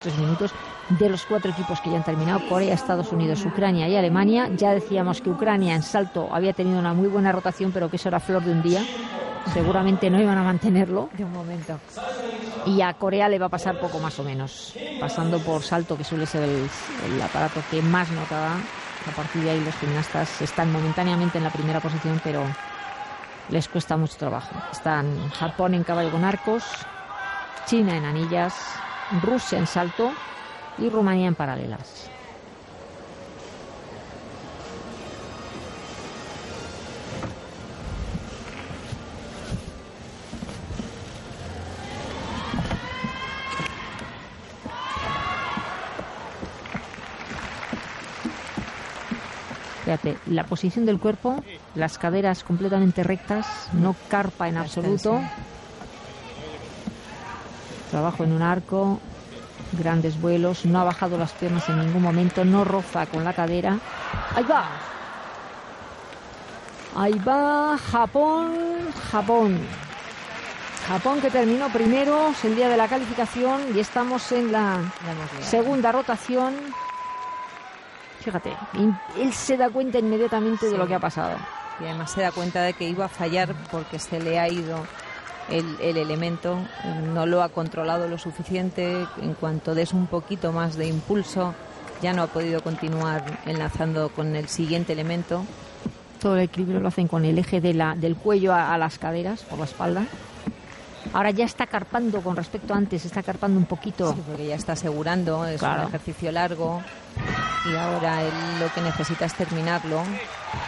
3 minutos. De los 4 equipos que ya han terminado, Corea, Estados Unidos, Ucrania y Alemania. Ya decíamos que Ucrania en salto había tenido una muy buena rotación, pero que eso era flor de un día. Seguramente no iban a mantenerlo de un momento. Y a Corea le va a pasar poco más o menos, pasando por salto, que suele ser el aparato que más nota da. A partir de ahí los gimnastas están momentáneamente en la primera posición, pero les cuesta mucho trabajo. Están Japón en caballo con arcos, China en anillas, Rusia en salto y Rumanía en paralelas. Fíjate, la posición del cuerpo, las caderas completamente rectas, no carpa en absoluto. Trabajo en un arco, grandes vuelos, no ha bajado las piernas en ningún momento, no roza con la cadera. ¡Ahí va! Ahí va Japón que terminó primeros el día de la calificación y estamos en la segunda rotación. Fíjate, él se da cuenta inmediatamente de lo que ha pasado. Y además se da cuenta de que iba a fallar porque se le ha ido el elemento, no lo ha controlado lo suficiente. En cuanto des un poquito más de impulso, ya no ha podido continuar enlazando con el siguiente elemento. Todo el equilibrio lo hacen con el eje del cuello a las caderas, por la espalda. Ahora ya está carpando con respecto a antes, está carpando un poquito. Sí, porque ya está asegurando, es un ejercicio largo y ahora él lo que necesita es terminarlo.